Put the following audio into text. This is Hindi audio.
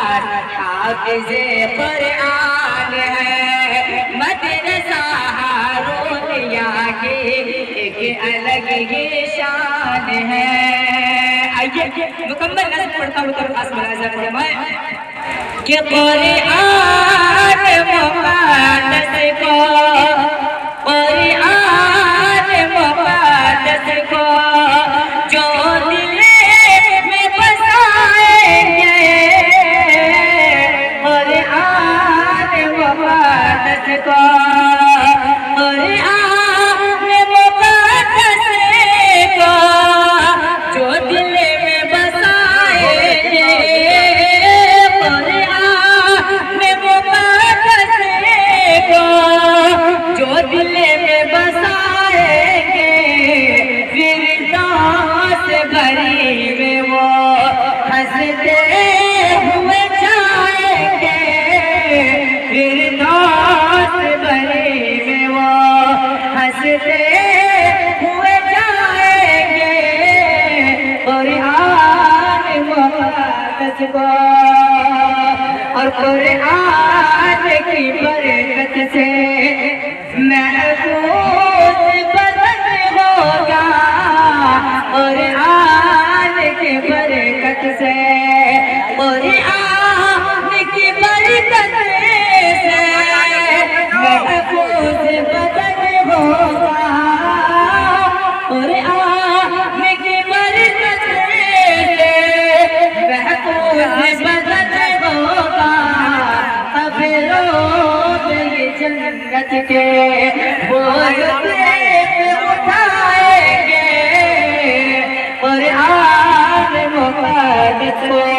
हाफिज़े कुरान है। मदरसा हारूनिया की एक अलग ही शान है। आइए मुकम्मल नज़्म पढ़ता हूँ तो खास मुलाज़म जमाए कि कुरान मुक़द्दस को, कुरान मुक़द्दस को जो दिल में बसाएंगे, कुरान मुक़द्दस को, कुरान मुक़द्दस को जो दिल में बसाएंगे, जो दिल में बसाएंगे, फिरदौस भरी में वो हंसते हुए जाएंगे, फिरदौस भरी में वो हंसते हुए जाएंगे। कुरान मुक़द्दस को और कुरान की बरकत से महफूज बदन होगा, कुरान की बरकत से, कुरान की बरकत से महफूज बदन होगा, कुरान की बरकत से महफूज बदन होगा। अब लोग ये जन्नत के बोझ उठाएंगे, कुरान मुक़द्दस को